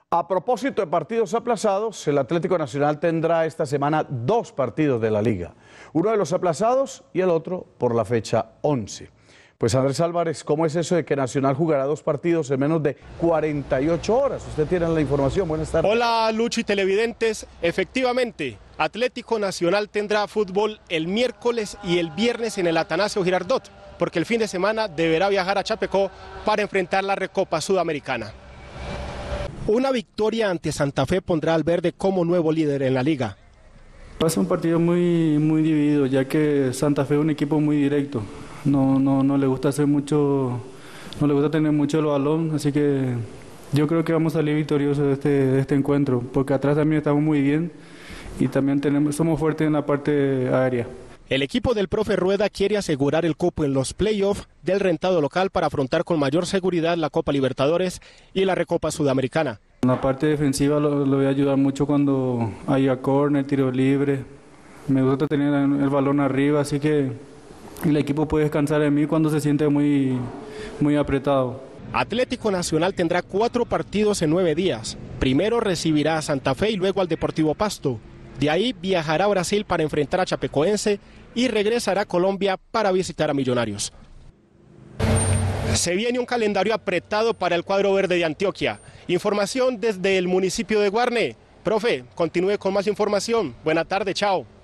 A propósito de partidos aplazados, el Atlético Nacional tendrá esta semana 2 partidos de la Liga. Uno de los aplazados y el otro por la fecha 11. Pues Andrés Álvarez, ¿cómo es eso de que Nacional jugará 2 partidos en menos de 48 horas? Usted tiene la información. Buenas tardes. Hola Lucho y televidentes. Efectivamente, Atlético Nacional tendrá fútbol el miércoles y el viernes en el Atanasio Girardot, porque el fin de semana deberá viajar a Chapecó para enfrentar la Recopa Sudamericana. Una victoria ante Santa Fe pondrá al verde como nuevo líder en la liga. Va a ser un partido muy dividido, ya que Santa Fe es un equipo muy directo. No le gusta hacer mucho, no le gusta tener mucho el balón, así que yo creo que vamos a salir victoriosos de este encuentro, porque atrás también estamos muy bien y también somos fuertes en la parte aérea. El equipo del profe Rueda quiere asegurar el cupo en los playoffs del rentado local para afrontar con mayor seguridad la Copa Libertadores y la Recopa Sudamericana. En la parte defensiva lo voy a ayudar mucho cuando haya córner, tiro libre. Me gusta tener el balón arriba, así que el equipo puede descansar en mí cuando se siente muy apretado. Atlético Nacional tendrá 4 partidos en 9 días. Primero recibirá a Santa Fe y luego al Deportivo Pasto. De ahí viajará a Brasil para enfrentar a Chapecoense y regresará a Colombia para visitar a Millonarios. Se viene un calendario apretado para el cuadro verde de Antioquia. Información desde el municipio de Guarne. Profe, continúe con más información. Buena tarde, chao.